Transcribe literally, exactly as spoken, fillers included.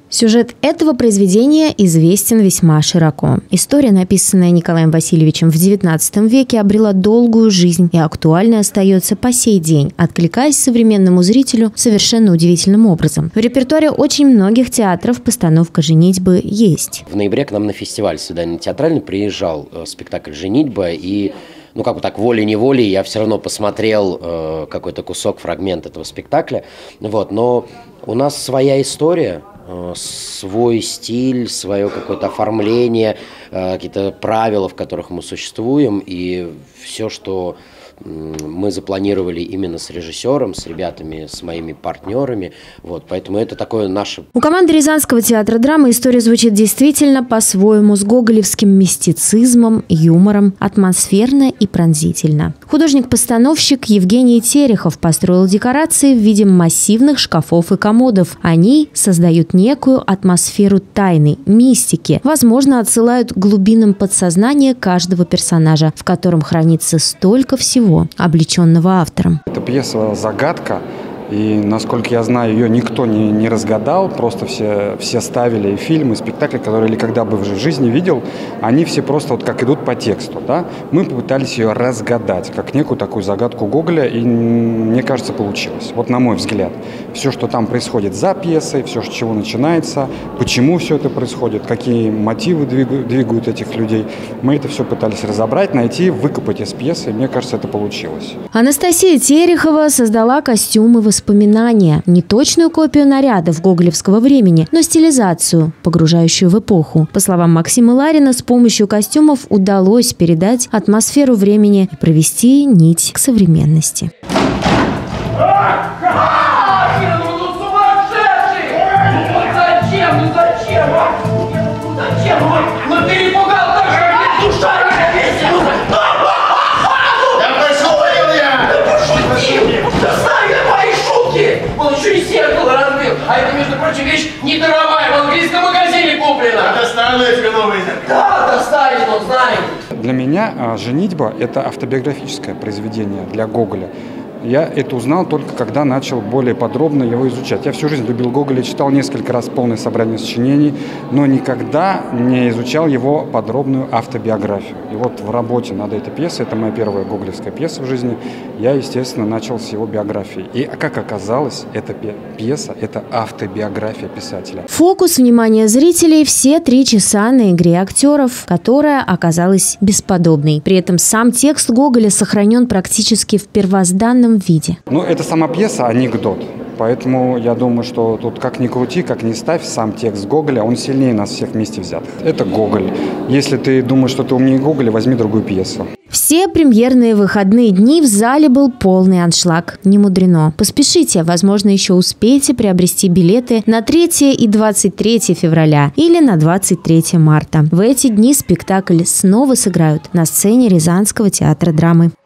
Сюжет этого произведения известен весьма широко. История, написанная Николаем Васильевичем в девятнадцатом веке, обрела долгую жизнь и актуальной остается по сей день, откликаясь современному зрителю совершенно удивительным образом. В репертуаре очень многих театров постановка «Женитьбы» есть. В ноябре к нам на фестиваль свидание театральный приезжал спектакль «Женитьба», и ну как бы так волей-неволей я все равно посмотрел э, какой-то кусок, фрагмент этого спектакля. Вот, но у нас своя история, э, свой стиль, свое какое-то оформление, э, какие-то правила, в которых мы существуем, и все, что мы запланировали именно с режиссером, с ребятами, с моими партнерами. Вот, поэтому это такое наше... У команды Рязанского театра драмы история звучит действительно по-своему, с гоголевским мистицизмом, юмором, атмосферно и пронзительно. Художник-постановщик Евгений Терехов построил декорации в виде массивных шкафов и комодов. Они создают некую атмосферу тайны, мистики, возможно, отсылают к глубинам подсознания каждого персонажа, в котором хранится столько всего, облеченного автором. Эта пьеса «Загадка», и, насколько я знаю, ее никто не, не разгадал, просто все, все ставили фильмы, спектакли, которые или когда бы в жизни видел, они все просто вот как идут по тексту. Да? Мы попытались ее разгадать, как некую такую загадку Гоголя, и, мне кажется, получилось. Вот на мой взгляд. Все, что там происходит за пьесой, все, с чего начинается, почему все это происходит, какие мотивы двигают, двигают этих людей, мы это все пытались разобрать, найти, выкопать из пьесы, и мне кажется, это получилось. Анастасия Терехова создала костюмы воспоминания. Воспоминания, не точную копию нарядов гоголевского времени, но стилизацию, погружающую в эпоху. По словам Максима Ларина, с помощью костюмов удалось передать атмосферу времени и провести нить к современности. А это, между прочим, вещь недоровая, в английском магазине куплена. А доставили тебе новые? Да, доставили, но знаем. Для меня «Женитьба» – это автобиографическое произведение для Гоголя. Я это узнал только когда начал более подробно его изучать. Я всю жизнь любил Гоголя, читал несколько раз полное собрание сочинений, но никогда не изучал его подробную автобиографию. И вот в работе над этой пьесой, это моя первая гоголевская пьеса в жизни, я, естественно, начал с его биографии. И, как оказалось, эта пьеса – это автобиография писателя. Фокус внимания зрителей все три часа на игре актеров, которая оказалась бесподобной. При этом сам текст Гоголя сохранен практически в первозданном виде. Ну, это сама пьеса анекдот. Поэтому я думаю, что тут как ни крути, как ни ставь, сам текст Гоголя, он сильнее нас всех вместе взятых. Это Гоголь. Если ты думаешь, что ты умнее Гоголя, возьми другую пьесу. Все премьерные выходные дни в зале был полный аншлаг. Не мудрено. Поспешите, возможно, еще успеете приобрести билеты на третье и двадцать третье февраля или на двадцать третье марта. В эти дни спектакль снова сыграют на сцене Рязанского театра драмы.